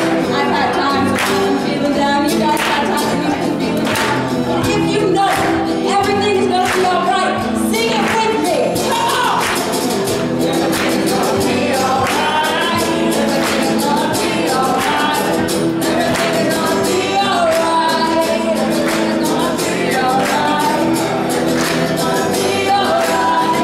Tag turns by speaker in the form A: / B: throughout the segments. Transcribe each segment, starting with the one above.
A: I've had times when I'm feeling down. You guys had times when you've been feeling down. But if you know everything is going to be alright, sing it with me. Come on! Everything's going to be alright. Everything's going to be alright. Everything's going to be alright. Everything's going to be alright. Everything's going to be alright.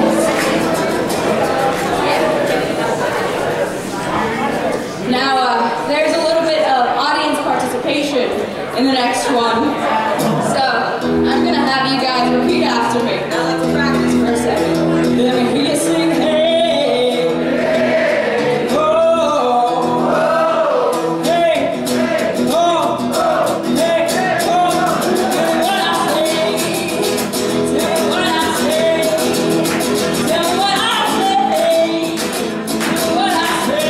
A: Now, there's a little bit of audience participation in the next one. So, I'm going to have you guys repeat after me. Now, let's practice for a second. Let me hear you sing, hey, oh, hey, oh, hey, oh. Tell me what I say. Tell me what I say. Tell me what I say.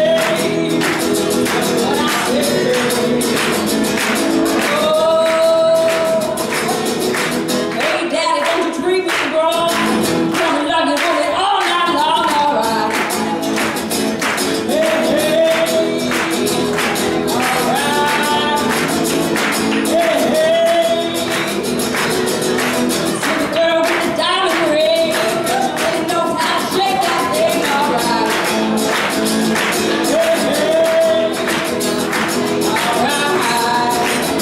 A: Hey, Daddy, don't you treat me wrong. Tell me like you want it all night long, alright. Hey, alright. Hey, see the girl with the diamond ring. She really knows how to shake that thing, alright. Hey, alright.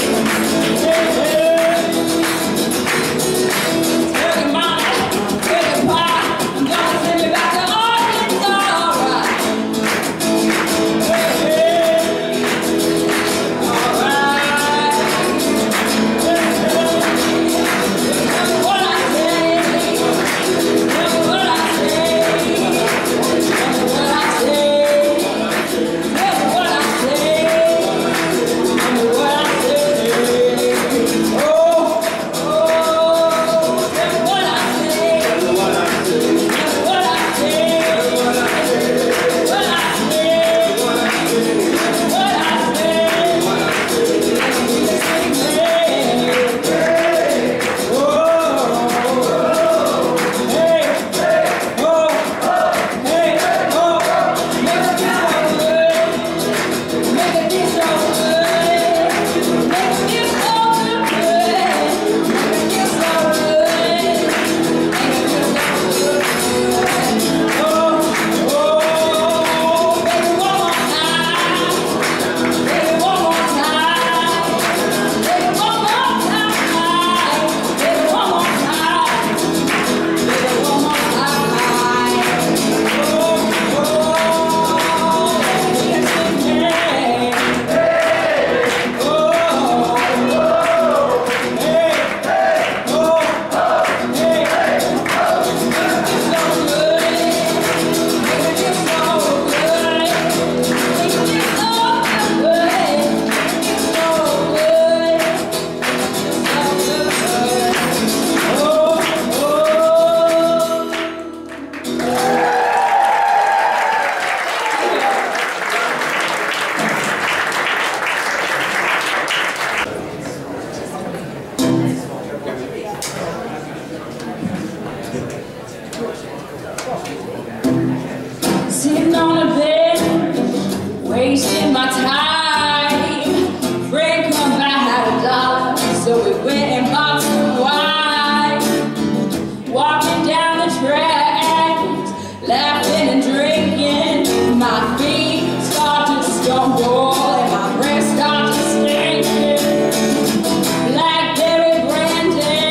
A: Tell your mama, tell your pa, I'm gonna send you back to Arkansas, alright. Hey, alright. Tell me what I say. Tell me what I say. Tell me what I say. Tell me what I say. Tell me what I say. Oh, tell me what I say. Tell me what I say. Tell me what I say. What I say. Sitting on a bed, wasting my time. Friend come by, had $1, so we went and bought some wine. Walking down the tracks, laughing and drinking. My feet start to stumble and my breath starts to stink. Blackberry brandy,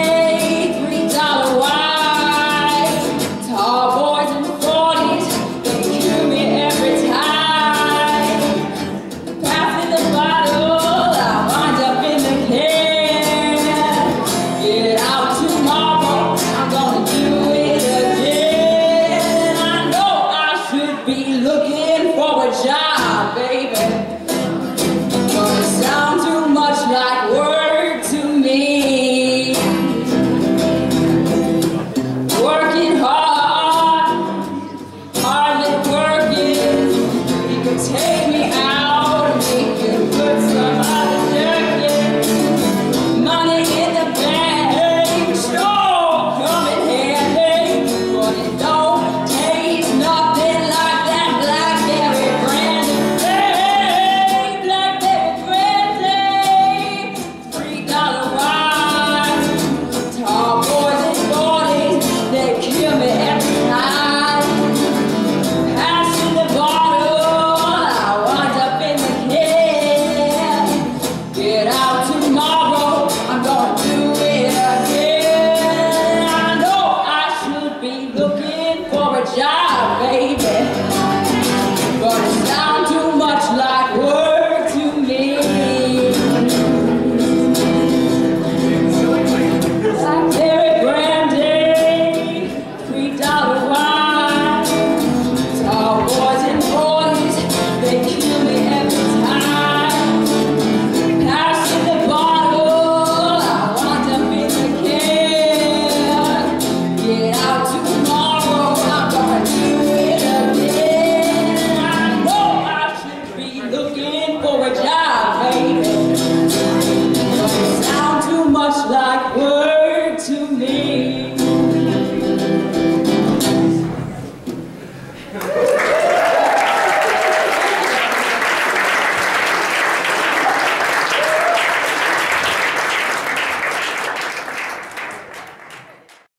A: $3 wine. Tall boys in 40s, they kill me every time. Passing the bottle, I wind up in the can. Get out tomorrow, I'm gonna do it again. I know I should be looking for a job.